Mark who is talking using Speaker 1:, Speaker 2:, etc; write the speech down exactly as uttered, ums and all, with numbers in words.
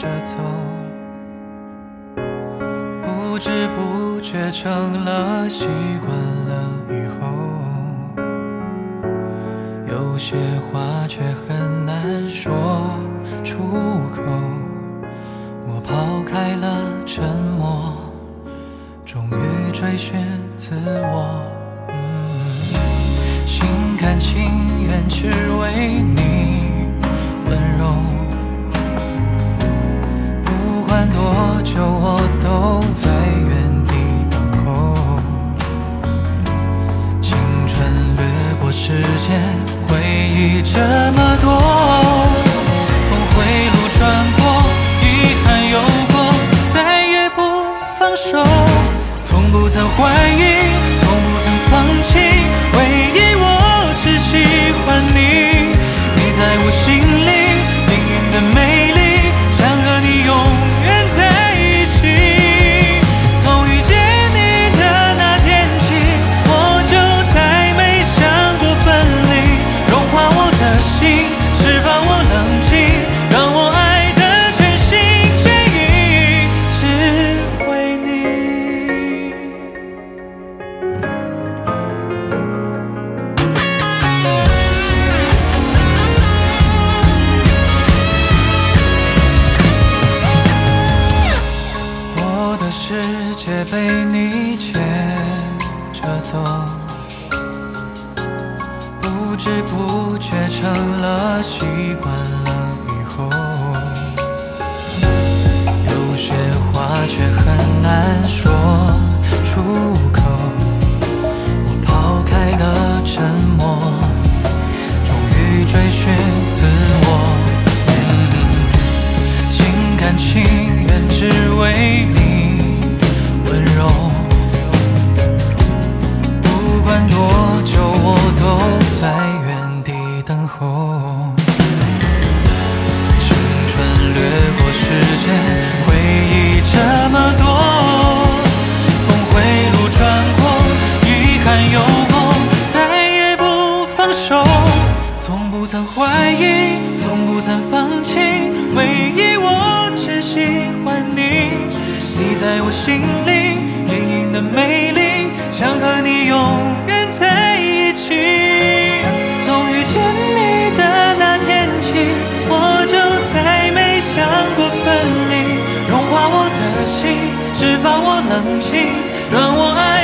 Speaker 1: 着走，不知不觉成了习惯了以后，有些话却很难说出口。我抛开了沉默，终于追寻自我。嗯，心甘情愿只为你温柔，不管多久我都在原地等候。青春掠过时间，回忆这么多，峰回路转过，遗憾有过，再也不放手。从不曾怀疑，从不曾放弃，唯一我只喜欢你。你在我心里，命运的美丽，想和你永远在一起。从遇见你的那天起，我就再没想过分离，融化我的心，释放我冷静，让我爱得全心全意，只为你。我的世界被你牵着走，不知不觉成了习惯了以后，有些话却很难说出口。我抛开了沉默，终于追寻自我。嗯，心甘情愿只为你温柔，不管多久我都在原地等候。青春掠过时间，回忆这么多，峰回路转过，遗憾有过，再也不放手。从不曾怀疑，从不曾放弃，唯一我只喜欢你。你在我心里，隐隐的美丽，想和你永远在一起。从遇见你的那天起，我就再没想过分离，融化我的心，释放我冷静，让我爱